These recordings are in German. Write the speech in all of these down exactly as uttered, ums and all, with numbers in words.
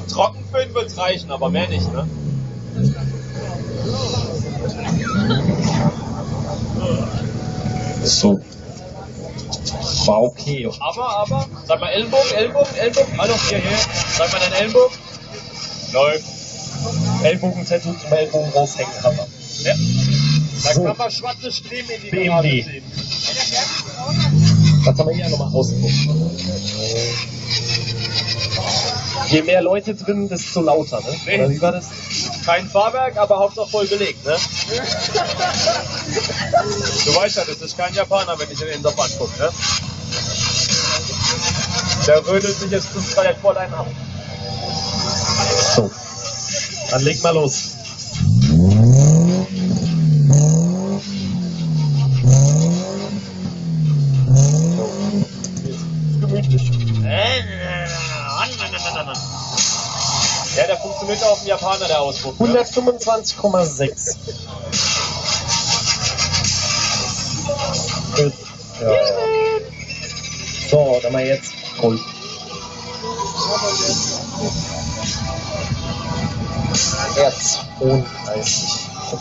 trocken für ihn wird's reichen, aber mehr nicht, ne? So. War okay. Aber, aber, sag mal Ellenbogen, Ellenbogen, Ellenbogen, hallo, hierher, sag mal deinen Ellenbogen. Läuft. Ellbogen-Tattoo zum Ellbogen raushängen kann man. Ja. Da So. kann man schwarze Striemen in die B M Gerade W. sehen. Das haben wir hier nochmal ausprobiert. Je mehr Leute drin, desto lauter, ne? Nee. Oder wie war das? Kein Fahrwerk, aber Hauptsache voll belegt, ne? Du weißt ja, das ist kein Japaner, wenn ich den Insaf angucke, ne? Der rödelt sich jetzt fünf Grad voll einen ab. So. Dann leg mal los. Gemütlich. Ja, der funktioniert auch auf dem Japaner, der Ausdruck. Ne? hundertfünfundzwanzig Komma sechs. Gut. Ja. So, dann mal jetzt Gold. Herz zweiunddreißig.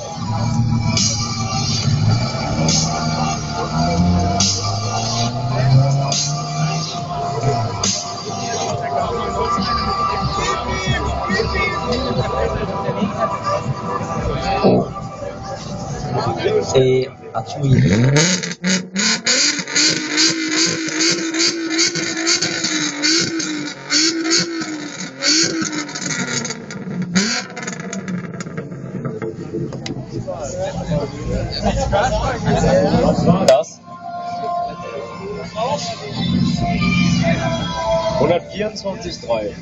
Eh, Atsui. Was war das? hundertvierundzwanzig Komma drei.